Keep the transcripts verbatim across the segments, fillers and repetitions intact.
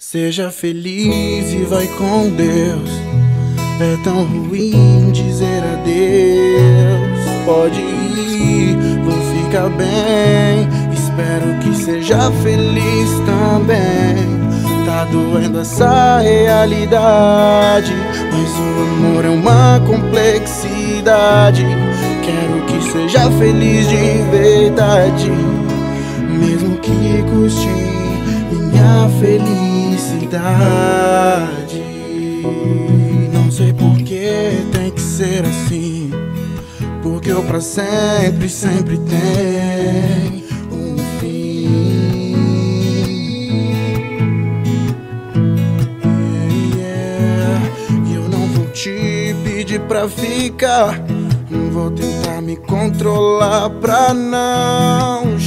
Seja feliz e vai com Deus. É tão ruim dizer adeus. Pode ir, vou ficar bem. Espero que seja feliz também. Tá doendo essa realidade, mas o amor é uma complexidade. Quero que seja feliz de verdade, mesmo que custe minha felicidade. Não sei por que tem que ser assim, porque o pra sempre sempre tem um fim. Yeah, yeah. E eu não vou te pedir pra ficar, vou tentar me controlar pra não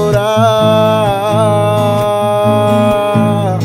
chorar.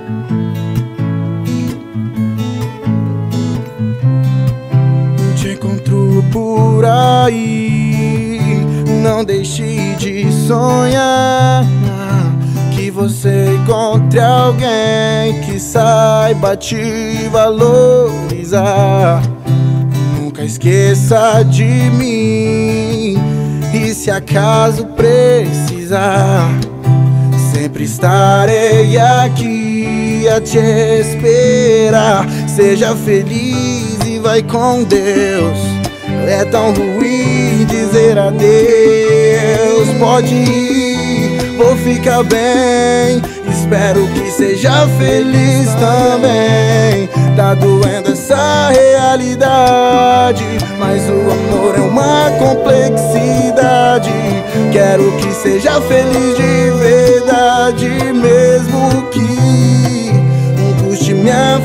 Te encontro por aí, não deixe de sonhar. Que você encontre alguém que saiba te valorizar. Nunca esqueça de mim, e se acaso precisar, sempre estarei aqui a te esperar. Seja feliz e vai com Deus. É tão ruim dizer adeus. Pode ir, vou ficar bem. Espero que seja feliz também. Tá doendo essa realidade, mas o amor é uma complexidade. Quero que seja feliz de verdade, mesmo que não custe minha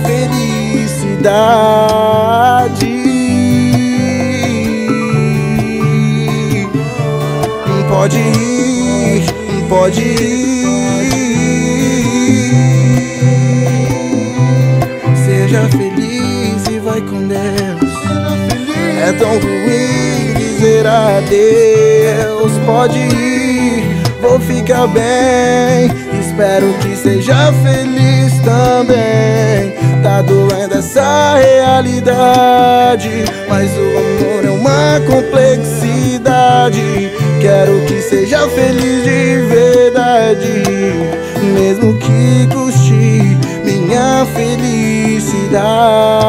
felicidade. Pode ir, pode ir. Seja feliz e vai com Deus. É tão ruim dizer adeus. Pode ir, vou ficar bem. Espero que seja feliz também. Tá doendo essa realidade, mas o amor é uma complexidade. Quero que seja feliz de verdade, mesmo que custe minha felicidade.